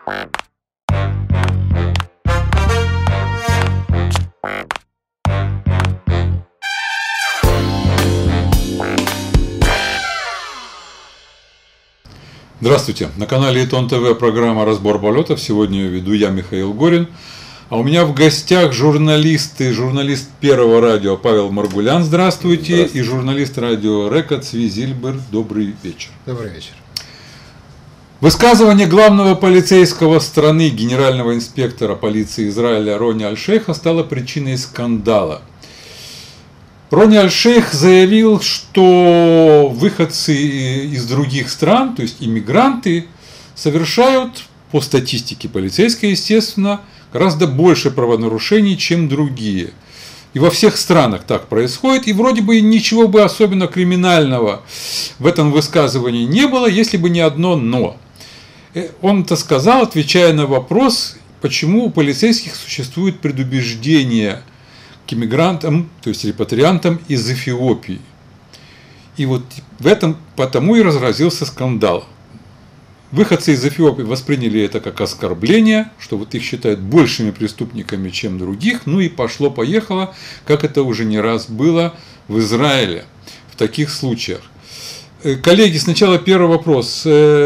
Здравствуйте! На канале Итон ТВ программа «Разбор полетов». Сегодня ее веду я, Михаил Горин. А у меня в гостях журналист Первого радио Павел Маргулян. Здравствуйте. И журналист радио Река Цви Зильбер. Добрый вечер. Добрый вечер. Высказывание главного полицейского страны, генерального инспектора полиции Израиля Рони Аль-Шейха стало причиной скандала. Рони Аль-Шейх заявил, что выходцы из других стран, то есть иммигранты, совершают, по статистике полицейской, естественно, гораздо больше правонарушений, чем другие. И во всех странах так происходит, и вроде бы ничего бы особенно криминального в этом высказывании не было, если бы не одно «но». Он это сказал, отвечая на вопрос, почему у полицейских существует предубеждение к иммигрантам, то есть репатриантам из Эфиопии. И вот в этом потому и разразился скандал. Выходцы из Эфиопии восприняли это как оскорбление, что вот их считают большими преступниками, чем других, ну и пошло-поехало, как это уже не раз было в Израиле в таких случаях. Коллеги, сначала первый вопрос.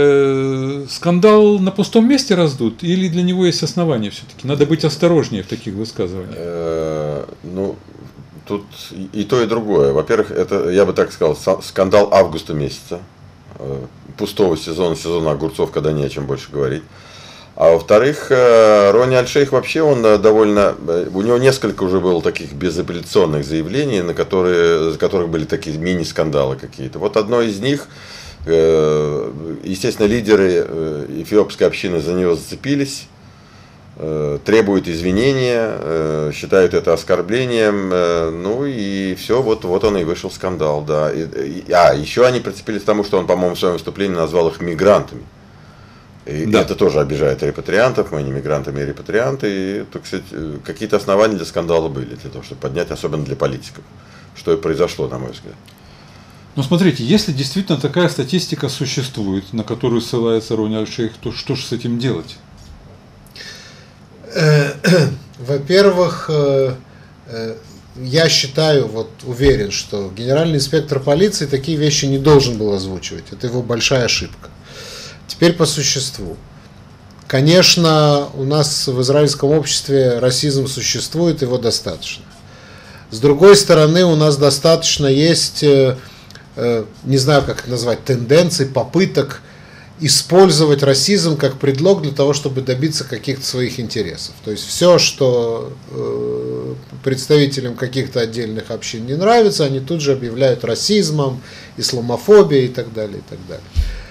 Скандал на пустом месте раздут или для него есть основания все-таки? Надо быть осторожнее в таких высказываниях. Ну, тут и то, и другое. Во-первых, это, я бы так сказал, скандал августа месяца, пустого сезона огурцов, когда не о чем больше говорить. А во-вторых, Рони Аль-Шейх вообще, он довольно, у него несколько уже было таких безапелляционных заявлений, за которых были такие мини-скандалы какие-то. Вот одно из них, естественно, лидеры эфиопской общины за него зацепились, требуют извинения, считают это оскорблением, ну и все, вот он и вышел скандал, да. Еще они прицепились к тому, что он, по-моему, в своем выступлении назвал их мигрантами. И да. Это тоже обижает репатриантов, мы не мигранты, мы репатрианты. И, так сказать, какие-то основания для скандала были, для того, чтобы поднять, особенно для политиков. Что и произошло, на мой взгляд. Ну, смотрите, если действительно такая статистика существует, на которую ссылается Рони Аль-Шейх, то что же с этим делать? Во-первых, я считаю, уверен, что генеральный инспектор полиции такие вещи не должен был озвучивать. Это его большая ошибка. Теперь по существу. Конечно, у нас в израильском обществе расизм существует, его достаточно. С другой стороны, у нас достаточно есть, не знаю, как это назвать, тенденций, попыток использовать расизм как предлог для того, чтобы добиться каких-то своих интересов. То есть все, что представителям каких-то отдельных общин не нравится, они тут же объявляют расизмом, исламофобией и так далее, и так далее.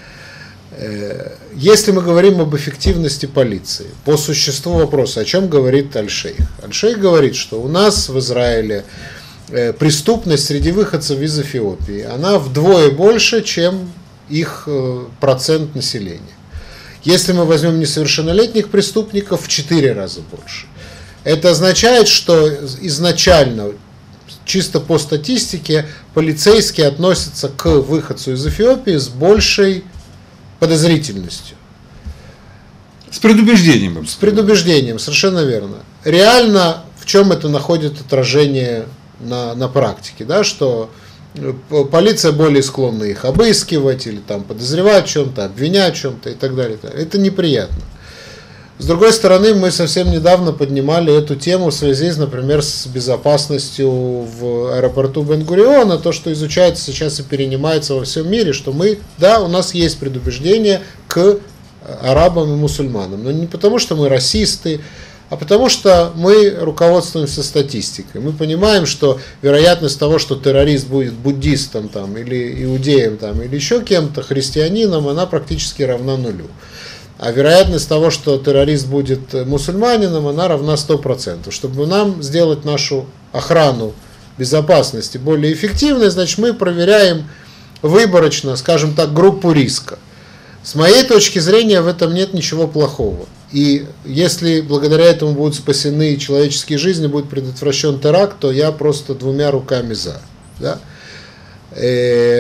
Если мы говорим об эффективности полиции, по существу вопроса, о чем говорит Аль-Шейх? Аль-Шейх говорит, что у нас в Израиле преступность среди выходцев из Эфиопии, она вдвое больше, чем их процент населения. Если мы возьмем несовершеннолетних преступников, в 4 раза больше. Это означает, что изначально, чисто по статистике, полицейские относятся к выходцу из Эфиопии с большей подозрительностью. С предубеждением. С предубеждением, совершенно верно. Реально, в чем это находит отражение на практике, да, что полиция более склонна их обыскивать или там подозревать в чем-то, обвинять в чем-то и так далее. Это неприятно. С другой стороны, мы совсем недавно поднимали эту тему в связи, например, с безопасностью в аэропорту Бен-Гуриона, то, что изучается сейчас и перенимается во всем мире, что у нас есть предубеждение к арабам и мусульманам. Но не потому, что мы расисты, а потому что мы руководствуемся статистикой. Мы понимаем, что вероятность того, что террорист будет буддистом там, или иудеем там, или еще кем-то, христианином, она практически равна нулю. А вероятность того, что террорист будет мусульманином, она равна 100%. Чтобы нам сделать нашу охрану безопасности более эффективной, значит, мы проверяем выборочно, скажем так, группу риска. С моей точки зрения, в этом нет ничего плохого. И если благодаря этому будут спасены человеческие жизни, будет предотвращен теракт, то я просто 2 руками за. Да?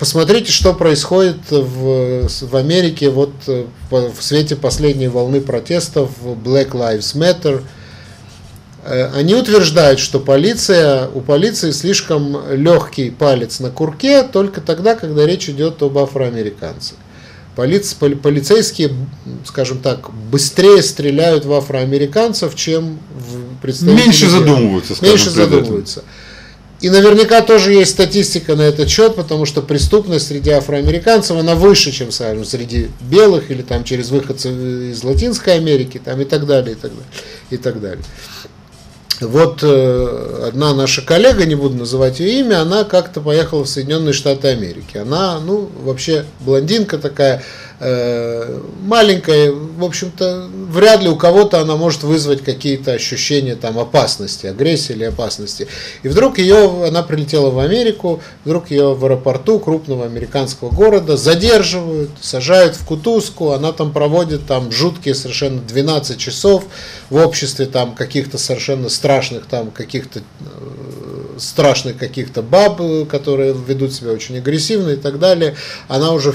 посмотрите, что происходит в Америке вот в свете последней волны протестов Black Lives Matter. Они утверждают, что у полиции слишком легкий палец на курке только тогда, когда речь идет об афроамериканцах. Полицейские, скажем так, быстрее стреляют в афроамериканцев, чем в представителей. Меньше задумываются, скажем. Меньше задумываются. И наверняка тоже есть статистика на этот счет, потому что преступность среди афроамериканцев, она выше, чем, скажем, среди белых или там через выходцев из Латинской Америки там, и так далее, и так далее, и так далее. Вот одна наша коллега, не буду называть ее имя, она как-то поехала в Соединенные Штаты Америки. Она, вообще блондинка такая, маленькая, в общем-то, вряд ли у кого-то она может вызвать какие-то ощущения там опасности, агрессии или опасности. И вдруг она прилетела в Америку, вдруг ее в аэропорту крупного американского города задерживают, сажают в кутузку, она там проводит там жуткие совершенно 12 часов в обществе там каких-то совершенно страшных каких-то баб, которые ведут себя очень агрессивно и так далее. Она уже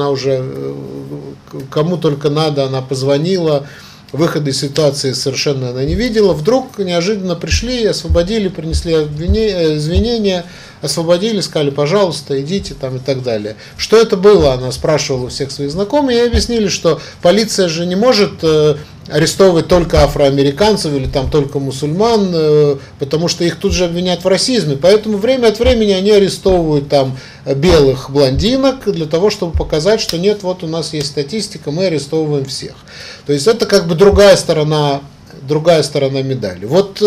кому только надо, она позвонила, выхода из ситуации совершенно она не видела. Вдруг неожиданно пришли, освободили, принесли извинения, освободили, сказали, пожалуйста, идите там и так далее. Что это было? Она спрашивала у всех своих знакомых, и объяснили, что полиция же не может арестовывать только афроамериканцев или там только мусульман, потому что их тут же обвинят в расизме. Поэтому время от времени они арестовывают там белых блондинок для того, чтобы показать, что нет, вот у нас есть статистика, мы арестовываем всех. То есть это как бы другая сторона медали. Вот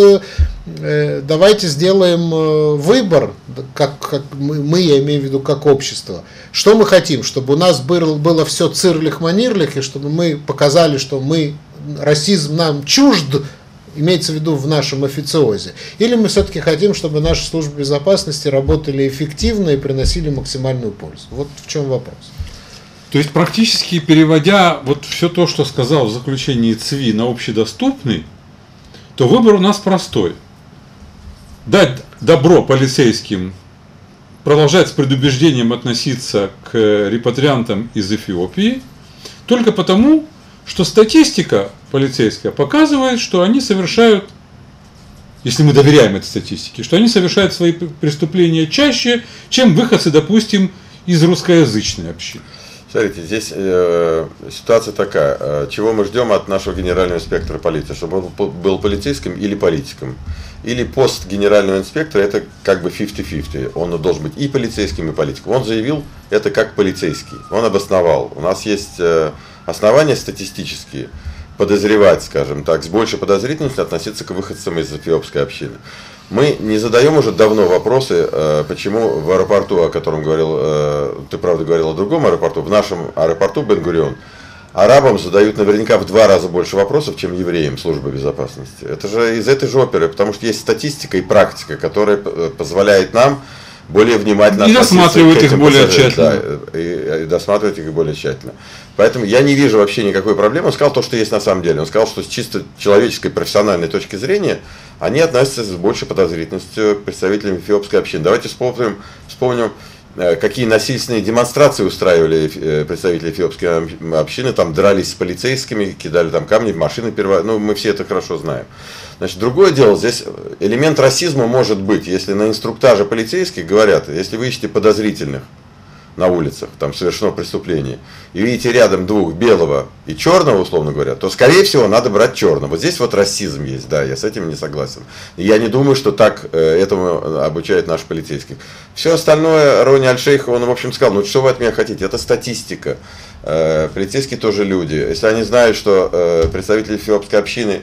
давайте сделаем выбор, как мы, я имею в виду, как общество. Что мы хотим? Чтобы у нас было все цирлих-манирлих, и чтобы мы показали, что расизм нам чужд, имеется в виду в нашем официозе. Или мы все-таки хотим, чтобы наши службы безопасности работали эффективно и приносили максимальную пользу. Вот в чем вопрос. То есть, практически переводя вот все то, что сказал в заключении ЦВИ, на общедоступный, то выбор у нас простой. Дать добро полицейским, продолжать с предубеждением относиться к репатриантам из Эфиопии, только потому, что статистика полицейская показывает, что они совершают, если мы доверяем этой статистике, что они совершают свои преступления чаще, чем выходцы, допустим, из русскоязычной общины. Смотрите, здесь ситуация такая. Чего мы ждем от нашего генерального инспектора полиции? Чтобы он был полицейским или политиком? Или пост генерального инспектора это как бы 50-50. Он должен быть и полицейским, и политиком. Он заявил это как полицейский. Он обосновал. У нас есть основания статистические подозревать, скажем так, с большей подозрительностью относиться к выходцам из эфиопской общины. Мы не задаем уже давно вопросы, почему в аэропорту, о котором говорил, ты правда говорил о другом аэропорту, в нашем аэропорту Бен-Гурион, арабам задают наверняка в 2 раза больше вопросов, чем евреям службы безопасности. Это же из этой же оперы, потому что есть статистика и практика, которая позволяет нам более внимательно досматривать их более тщательно. Да, и досматривать их более тщательно. Поэтому я не вижу вообще никакой проблемы. Он сказал то, что есть на самом деле. Он сказал, что с чисто человеческой, профессиональной точки зрения они относятся с большей подозрительностью к представителям эфиопской общины. Давайте вспомним, какие насильственные демонстрации устраивали представители эфиопской общины. Там дрались с полицейскими, кидали там камни в машины. Мы все это хорошо знаем. Значит, другое дело, здесь элемент расизма может быть, если на инструктаже полицейских говорят, если вы ищете подозрительных на улицах, там совершено преступление, и видите рядом 2 белого и черного, условно говоря, то, скорее всего, надо брать черного. Вот здесь вот расизм есть, да, я с этим не согласен. И я не думаю, что так этому обучают наши полицейские. Все остальное Рони Аль-Шейх, он, в общем, сказал, что вы от меня хотите, это статистика. Полицейские тоже люди. Если они знают, что представители эфиопской общины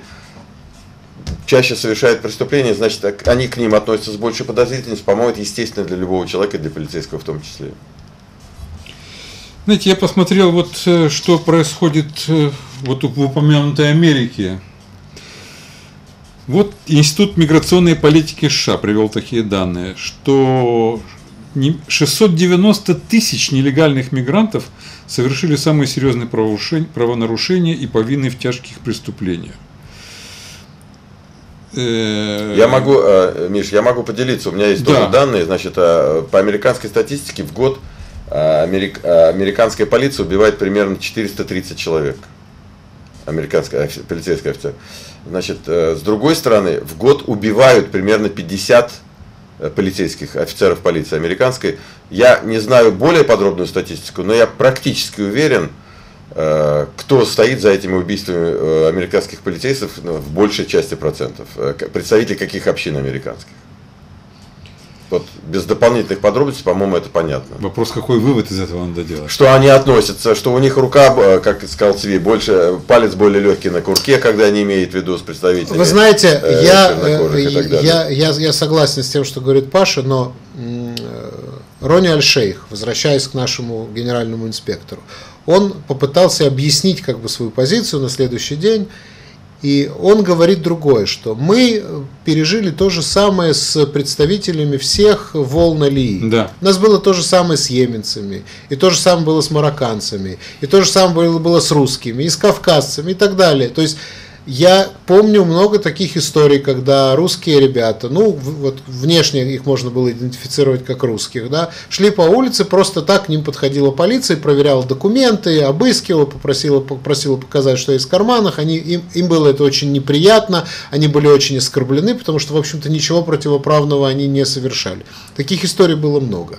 чаще совершают преступления, значит, они к ним относятся с большей подозрительностью, по-моему, это естественно для любого человека, для полицейского в том числе. Знаете, я посмотрел, вот что происходит вот в упомянутой Америке. Вот Институт миграционной политики США привел такие данные, что 690 тысяч нелегальных мигрантов совершили самые серьезные правонарушения и повинны в тяжких преступлениях. Я могу, Миш, я могу поделиться, у меня есть тоже данные, значит, по американской статистике в год американская полиция убивает примерно 430 человек. Американская полицейская офицер. Значит, с другой стороны, в год убивают примерно 50 полицейских офицеров полиции американской. Я не знаю более подробную статистику, но я практически уверен, кто стоит за этими убийствами американских полицейских в большей части процентов. Представители каких общин американских. Вот без дополнительных подробностей, по-моему, это понятно. Вопрос, какой вывод из этого надо делать? Что они относятся, что у них рука, как сказал Цвей, палец более легкий на курке, когда они имеют в виду с представителями. Вы знаете, я согласен с тем, что говорит Паша, но Рони Аль-Шейх, возвращаясь к нашему генеральному инспектору, он попытался объяснить как бы свою позицию на следующий день. И он говорит другое, что мы пережили то же самое с представителями всех волн Алии. Да. У нас было то же самое с йеменцами, и то же самое было с марокканцами, и то же самое было с русскими, и с кавказцами, и так далее. То есть я помню много таких историй, когда русские ребята, ну вот внешне их можно было идентифицировать как русских, да, шли по улице, просто так к ним подходила полиция, проверяла документы, обыскивала, попросила показать, что есть в карманах, им было это очень неприятно, они были очень оскорблены, потому что, в общем-то, ничего противоправного они не совершали. Таких историй было много.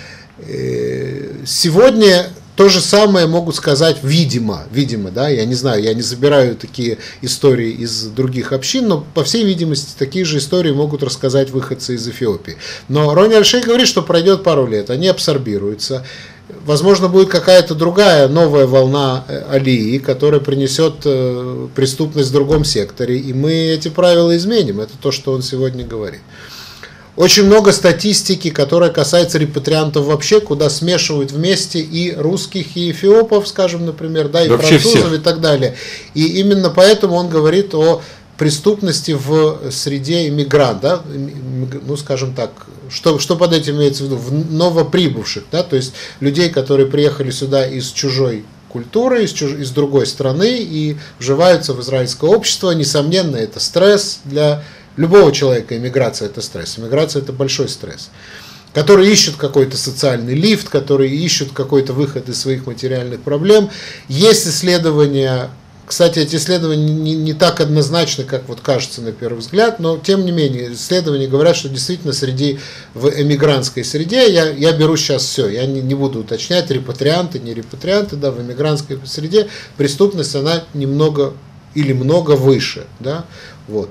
Сегодня то же самое могут сказать, видимо, да, я не знаю, я не забираю такие истории из других общин, но, по всей видимости, такие же истории могут рассказать выходцы из Эфиопии. Но Рони Аль-Шейх говорит, что пройдет пару лет, они абсорбируются, возможно, будет какая-то другая новая волна алии, которая принесет преступность в другом секторе, и мы эти правила изменим, это то, что он сегодня говорит. Очень много статистики, которая касается репатриантов вообще, куда смешивают вместе и русских, и эфиопов, скажем, например, да, и вообще французов, всех. И так далее. И именно поэтому он говорит о преступности в среде иммигрантов, да, ну, скажем так, что под этим имеется в виду, в новоприбывших, да, то есть людей, которые приехали сюда из чужой культуры, из другой страны и вживаются в израильское общество. Несомненно, это стресс для любого человека. Иммиграция – это стресс. Иммиграция – это большой стресс. Которые ищут какой-то социальный лифт, которые ищут какой-то выход из своих материальных проблем. Есть исследования, кстати, эти исследования не так однозначны, как вот кажется на первый взгляд, но тем не менее, исследования говорят, что действительно в эмигрантской среде, я беру сейчас все, я не буду уточнять, репатрианты, не репатрианты, да, в эмигрантской среде преступность, она немного или много выше, да, вот.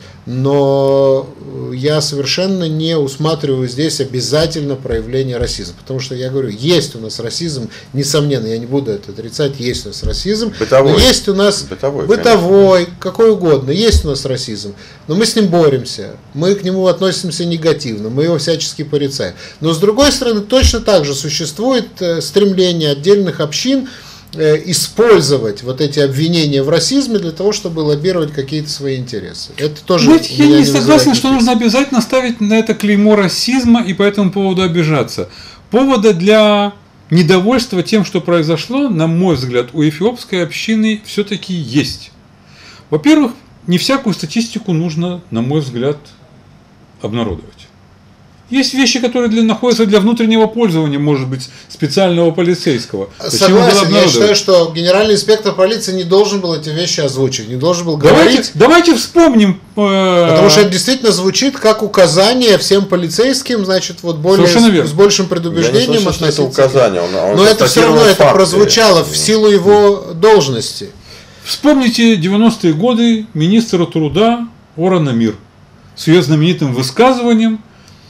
Но я совершенно не усматриваю здесь обязательно проявление расизма, потому что я говорю, есть у нас расизм, несомненно, я не буду это отрицать, есть у нас расизм, бытовой, но есть у нас бытовой, какой угодно, есть у нас расизм, но мы с ним боремся, мы к нему относимся негативно, мы его всячески порицаем. Но с другой стороны, точно так же существует стремление отдельных общин использовать вот эти обвинения в расизме для того, чтобы лоббировать какие-то свои интересы. Это тоже. Знаете, я не согласен, что нужно обязательно ставить на это клеймо расизма и по этому поводу обижаться. Повода для недовольства тем, что произошло, на мой взгляд, у эфиопской общины все-таки есть. Во-первых, не всякую статистику нужно, на мой взгляд, обнародовать. Есть вещи, которые находятся для внутреннего пользования, может быть, специального полицейского. Согласен, я считаю, что генеральный инспектор полиции не должен был эти вещи озвучить, не должен был говорить. Давайте вспомним. Потому что это действительно звучит как указание всем полицейским, значит, вот с большим предубеждением относиться. Это указание, но это все равно это прозвучало в силу его должности. Вспомните 90-е годы министра труда Ора Намир с ее знаменитым высказыванием,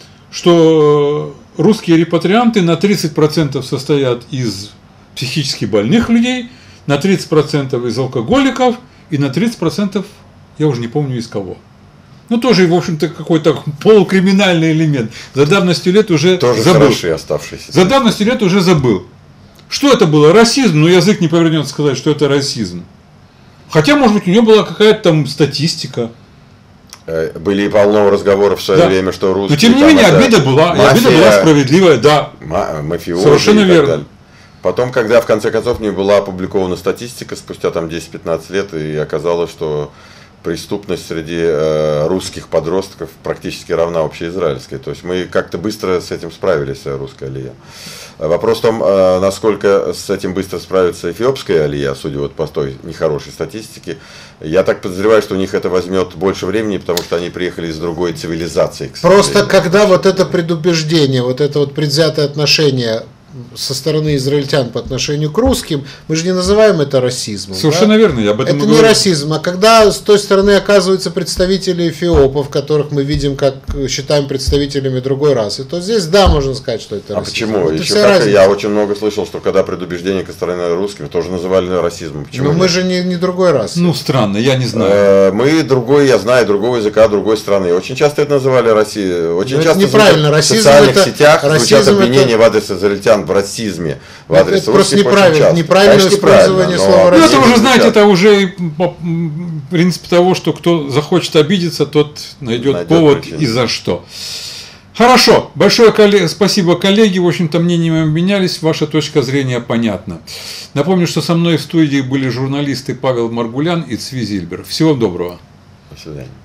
что русские репатрианты на 30% состоят из психически больных людей, на 30% из алкоголиков и на 30%, я уже не помню из кого. Ну, тоже, в общем-то, какой-то полукриминальный элемент. За давностью лет уже тоже забыл. Оставшиеся. За давностью лет уже забыл. Что это было? Расизм? Но язык не повернется сказать, что это расизм. Хотя, может быть, у нее была какая-то там статистика. Были полно разговоров в свое время, что русские... Но тем не менее, обида была, и обида была справедливая, да. Мафиози. Совершенно верно. Потом, когда в конце концов не была опубликована статистика, спустя там 10-15 лет, и оказалось, что преступность среди русских подростков практически равна общеизраильской. То есть мы как-то быстро с этим справились, русская алия. Вопрос в том, насколько с этим быстро справится эфиопская алия, судя вот по той нехорошей статистике. Я так подозреваю, что у них это возьмет больше времени, потому что они приехали из другой цивилизации. Просто когда вот это предубеждение, вот это вот предвзятое отношение со стороны израильтян по отношению к русским, мы же не называем это расизмом. Совершенно верно, я об этом это и не говорю. расизм, а когда с той стороны оказываются представители эфиопов, которых мы видим, как считаем представителями другой расы, то здесь да, можно сказать, что это расизм. Почему? Вот Еще как, я очень много слышал, что когда предубеждение ко стороне русских, тоже называли расизмом. Почему? Но мы же не другой расы. Ну, странно, я не знаю. Мы другой, я знаю, другого языка, другой страны. Очень часто это называли Россией. Очень Но часто это неправильно. в социальных сетях звучат обвинения в адрес израильтян в расизме. В адрес это просто русских очень часто. неправильное Конечно, использование слова Ну, расизм. это уже, знаете, это уже в принципе того, что кто захочет обидеться, тот найдет повод причину. и за что. Хорошо, большое спасибо, коллеги. В общем-то, мнениями обменялись, ваша точка зрения понятна. Напомню, что со мной в студии были журналисты Павел Маргулян и Цви Зильбер. Всего доброго. До свидания.